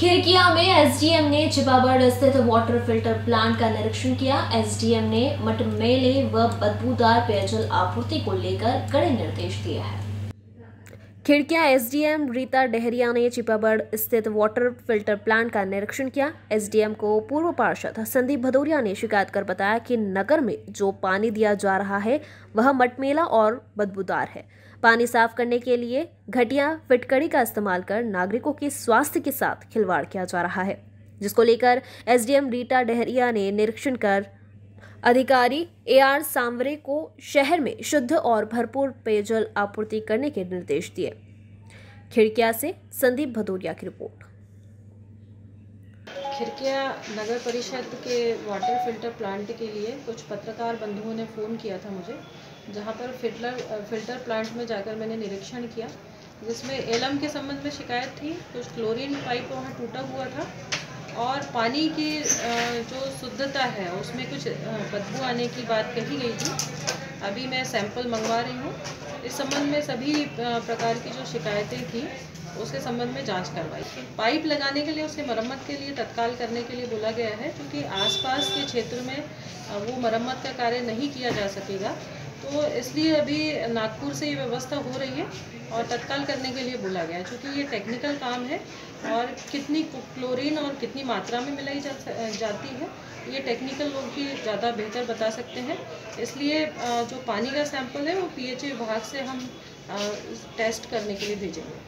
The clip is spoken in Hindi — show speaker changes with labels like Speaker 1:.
Speaker 1: खिड़किया में एसडीएम ने चिपाबड़ स्थित वाटर फिल्टर प्लांट का निरीक्षण किया। एसडीएम ने मटमैले व बदबूदार पेयजल आपूर्ति को लेकर कड़े निर्देश दिए हैं। खिड़किया एसडीएम रीता डहरिया ने चिपाबड़ स्थित वाटर फिल्टर प्लांट का निरीक्षण किया। एसडीएम को पूर्व पार्षद संदीप भदौरिया ने शिकायत कर बताया कि नगर में जो पानी दिया जा रहा है वह मटमैला और बदबूदार है। पानी साफ करने के लिए घटिया फिटकड़ी का इस्तेमाल कर नागरिकों के स्वास्थ्य के साथ खिलवाड़ किया जा रहा है, जिसको लेकर एसडीएम रीता डहरिया ने निरीक्षण कर अधिकारी एआर सांवरे को शहर में शुद्ध और भरपूर पेयजल आपूर्ति करने के निर्देश दिए। खिड़किया से संदीप भदौरिया की रिपोर्ट।
Speaker 2: खिड़किया नगर परिषद के वाटर फिल्टर प्लांट के लिए कुछ पत्रकार बंधुओं ने फ़ोन किया था मुझे, जहां पर फिल्टर प्लांट में जाकर मैंने निरीक्षण किया, जिसमें एलम के संबंध में शिकायत थी। कुछ क्लोरीन पाइप वहां टूटा हुआ था और पानी की जो शुद्धता है उसमें कुछ बदबू आने की बात कही गई थी। अभी मैं सैंपल मंगवा रही हूँ। इस संबंध में सभी प्रकार की जो शिकायतें थी उसके संबंध में जांच करवाई। पाइप लगाने के लिए उसकी मरम्मत के लिए तत्काल करने के लिए बोला गया है, क्योंकि आसपास के क्षेत्र में वो मरम्मत का कार्य नहीं किया जा सकेगा, तो इसलिए अभी नागपुर से ये व्यवस्था हो रही है और तत्काल करने के लिए बोला गया है। क्योंकि ये टेक्निकल काम है और कितनी क्लोरीन और कितनी मात्रा में मिलाई जाती है ये टेक्निकल लोग भी ज़्यादा बेहतर बता सकते हैं। इसलिए जो पानी का सैंपल है वो पीएचई विभाग से हम टेस्ट करने के लिए भेजेंगे।